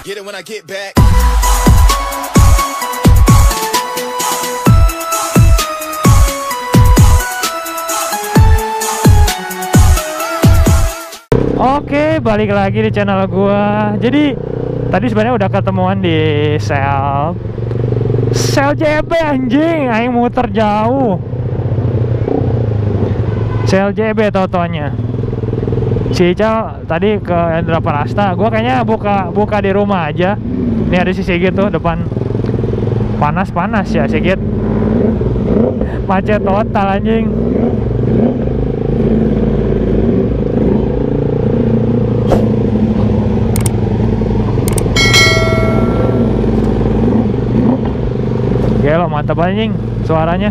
Get it when I get back. Oke, balik lagi di channel gua. Jadi tadi sebenarnya udah ketemuan di sel JB anjing, aing muter jauh. Sel JB totonya. Si Ical tadi ke Indra Parasta. Gua kayaknya buka di rumah aja. Ini ada si Sigit tuh depan. Panas ya Sigit. Macet total anjing. Gelo, mantap anjing suaranya.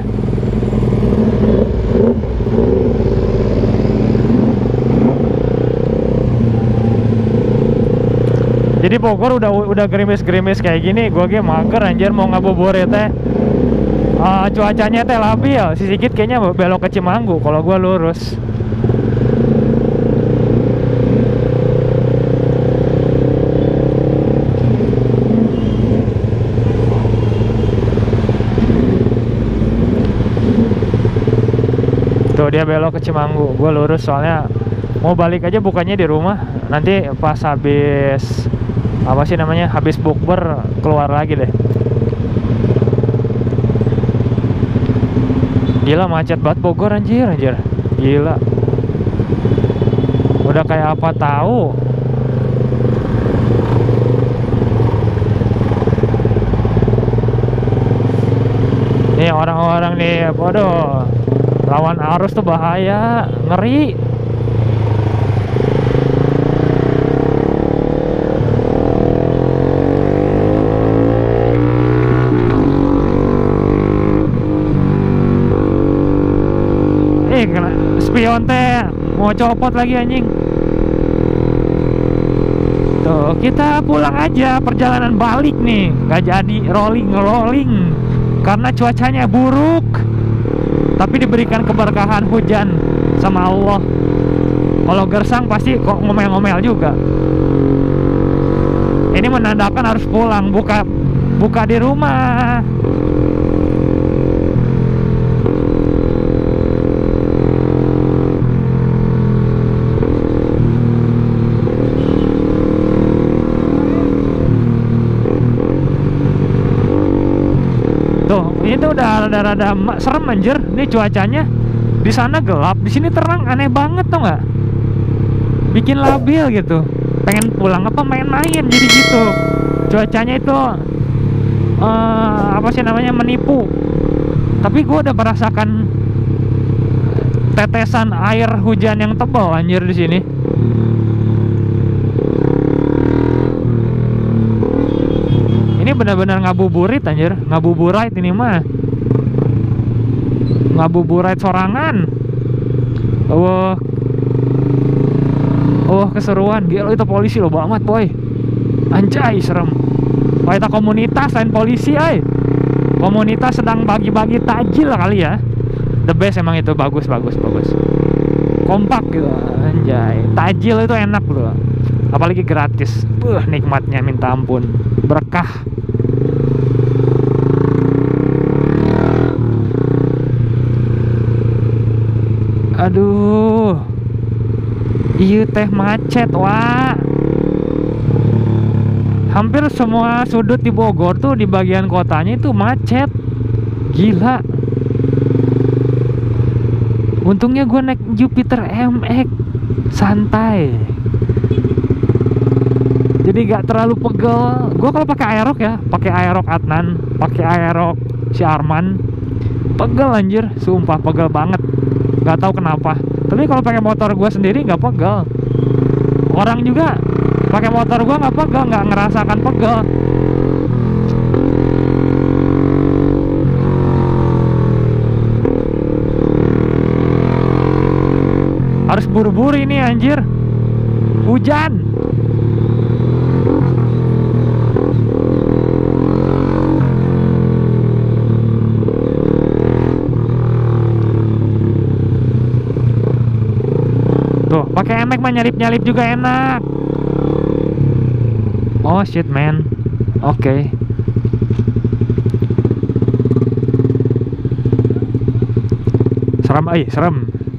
Jadi Bogor udah gerimis-gerimis kayak gini, gua ge mager anjir mau ngabuburit teh. Cuacanya teh labil, si Sigit kayaknya belok ke Cimanggu, kalau gua lurus. Tuh dia belok ke Cimanggu, gue lurus soalnya mau balik aja, bukannya di rumah. Nanti pas habis apa sih namanya, habis bukber keluar lagi deh. Gila macet banget Bogor anjir. Gila. Udah kayak apa tahu. Nih orang-orang nih, bodoh. Lawan arus tuh bahaya, ngeri. Kena spion teh mau copot lagi anjing. Tuh, kita pulang aja, perjalanan balik nih. Gak jadi rolling karena cuacanya buruk. Tapi diberikan keberkahan hujan sama Allah. Kalau gersang pasti kok ngomel-ngomel juga. Ini menandakan harus pulang, buka di rumah. Tuh, ini tuh udah rada-rada serem anjir. Nih cuacanya di sana gelap, di sini terang, aneh banget tuh nggak? Bikin labil gitu. Pengen pulang apa main-main jadi gitu. Cuacanya itu apa sih namanya, menipu. Tapi gua udah merasakan tetesan air hujan yang tebal anjir di sini. Ini benar-benar ngabuburit anjir, ngabuburit ini mah. Ngabuburit sorangan. Keseruan. Gila itu polisi loh banget boy. Anjay serem. Wah itu komunitas lain polisi ay. Komunitas sedang bagi-bagi takjil kali ya. The best emang itu, bagus. Kompak gitu anjay. Takjil itu enak loh. Apalagi gratis. Nikmatnya minta ampun. Berkah. Aduh, iya teh macet wah. Hampir semua sudut di Bogor tuh di bagian kotanya itu macet. Gila. Untungnya gue naik Jupiter MX santai. Jadi gak terlalu pegel. Gue kalau pakai Aerox ya, pakai Aerox Adnan, pakai Aerox si Arman, pegel anjir, sumpah pegel banget. Gak tahu kenapa. Tapi kalau pakai motor gue sendiri nggak pegel. Orang juga pakai motor gue nggak pegel, nggak ngerasakan pegel. Harus buru-buru ini anjir. Hujan. Tuh, pakai MX mah nyalip-nyalip juga enak. Oh shit man. Oke. Serem, serem.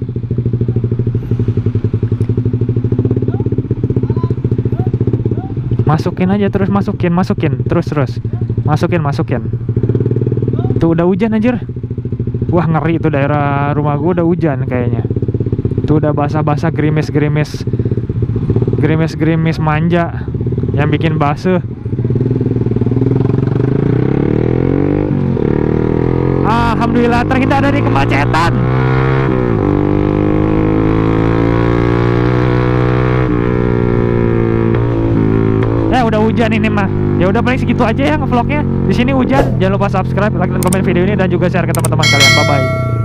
Masukin aja terus, masukin terus. Masukin. Tuh udah hujan anjir. Wah ngeri tuh, daerah rumah gua udah hujan kayaknya. Tuh udah basah-basah, gerimis manja yang bikin basuh. Alhamdulillah terhindar dari kemacetan. Ya udah hujan ini mah. Ya udah paling segitu aja ya vlognya. Di sini hujan. Jangan lupa subscribe, like dan komen video ini dan juga share ke teman-teman kalian. Bye bye.